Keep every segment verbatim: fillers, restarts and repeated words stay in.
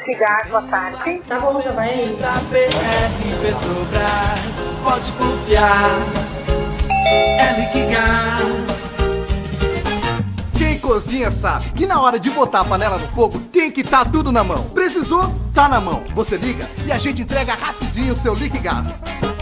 Gás, boa tarde. Tá bom, já vai aí. Da B R Petrobras, pode confiar. É Liquigás. Quem cozinha sabe que na hora de botar a panela no fogo tem que estar tudo na mão. Precisou? Tá na mão. Você liga e a gente entrega rapidinho o seu Liquigás.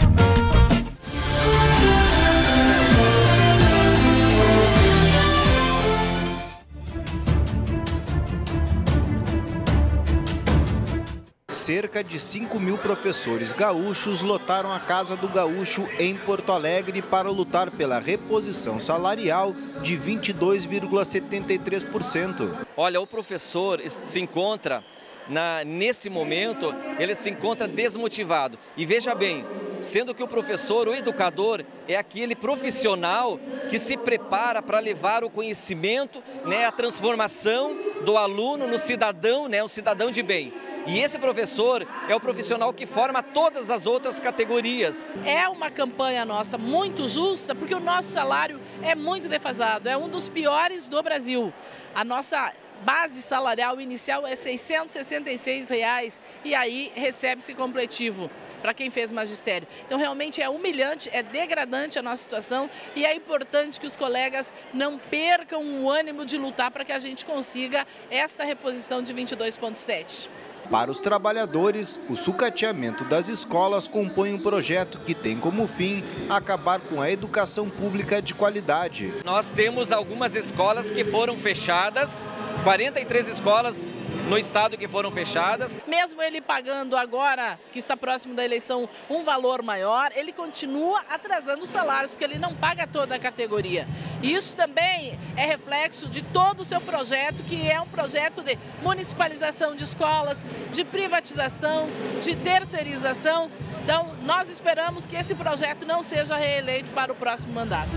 Cerca de cinco mil professores gaúchos lotaram a Casa do Gaúcho em Porto Alegre para lutar pela reposição salarial de vinte e dois vírgula setenta e três por cento. Olha, o professor se encontra, na, nesse momento, ele se encontra desmotivado. E veja bem, sendo que o professor, o educador, é aquele profissional que se prepara para levar o conhecimento, né, a transformação do aluno no cidadão, né, um cidadão de bem. E esse professor é o profissional que forma todas as outras categorias. É uma campanha nossa muito justa, porque o nosso salário é muito defasado, é um dos piores do Brasil. A nossa base salarial inicial é seiscentos e sessenta e seis reais e aí recebe-se completivo para quem fez magistério. Então realmente é humilhante, é degradante a nossa situação e é importante que os colegas não percam o ânimo de lutar para que a gente consiga esta reposição de vinte e dois vírgula sete. Para os trabalhadores, o sucateamento das escolas compõe um projeto que tem como fim acabar com a educação pública de qualidade. Nós temos algumas escolas que foram fechadas, quarenta e três escolas no estado que foram fechadas. Mesmo ele pagando agora, que está próximo da eleição, um valor maior, ele continua atrasando os salários, porque ele não paga toda a categoria. E isso também é reflexo de todo o seu projeto, que é um projeto de municipalização de escolas, de privatização, de terceirização. Então, nós esperamos que esse projeto não seja reeleito para o próximo mandato.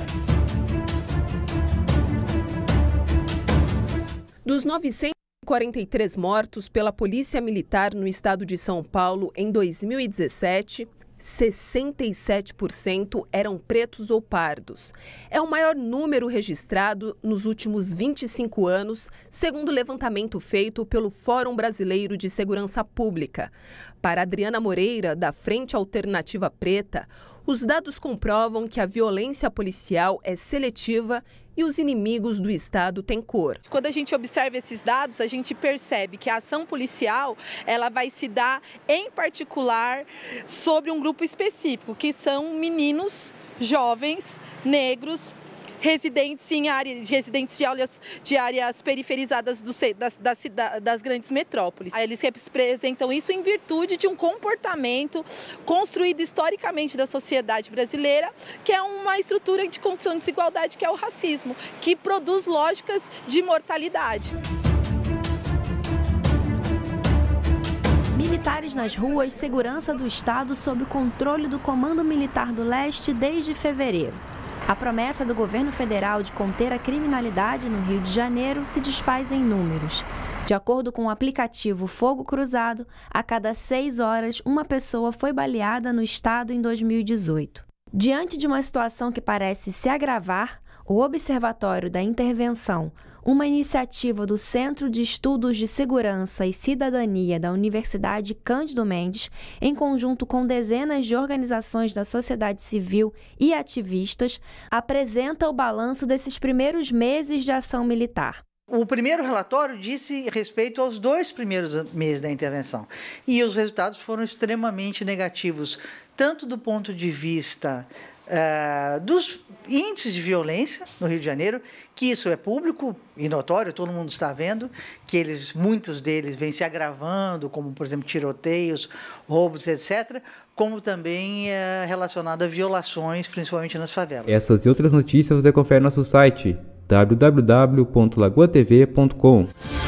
Dos novecentos e quarenta e três mortos pela Polícia Militar no estado de São Paulo em dois mil e dezessete, sessenta e sete por cento eram pretos ou pardos. É o maior número registrado nos últimos vinte e cinco anos, segundo o levantamento feito pelo Fórum Brasileiro de Segurança Pública. Para Adriana Moreira, da Frente Alternativa Preta, os dados comprovam que a violência policial é seletiva e os inimigos do Estado têm cor. Quando a gente observa esses dados, a gente percebe que a ação policial ela vai se dar, em particular, sobre um grupo específico, que são meninos jovens, negros, residentes em áreas, residentes de áreas, de áreas periferizadas do, das, das, das grandes metrópoles. Eles representam isso em virtude de um comportamento construído historicamente da sociedade brasileira, que é uma estrutura de construção de desigualdade, que é o racismo, que produz lógicas de mortalidade. Militares nas ruas, segurança do Estado sob controle do Comando Militar do Leste desde fevereiro. A promessa do governo federal de conter a criminalidade no Rio de Janeiro se desfaz em números. De acordo com o aplicativo Fogo Cruzado, a cada seis horas uma pessoa foi baleada no estado em dois mil e dezoito. Diante de uma situação que parece se agravar, o Observatório da Intervenção, uma iniciativa do Centro de Estudos de Segurança e Cidadania da Universidade Cândido Mendes, em conjunto com dezenas de organizações da sociedade civil e ativistas, apresenta o balanço desses primeiros meses de ação militar. O primeiro relatório disse respeito aos dois primeiros meses da intervenção e os resultados foram extremamente negativos, tanto do ponto de vista Uh, dos índices de violência no Rio de Janeiro, que isso é público e notório, todo mundo está vendo, que eles, muitos deles vêm se agravando, como, por exemplo, tiroteios, roubos, etcétera, como também uh, relacionado a violações, principalmente nas favelas. Essas e outras notícias você confere no nosso site w w w ponto lagoa t v ponto com.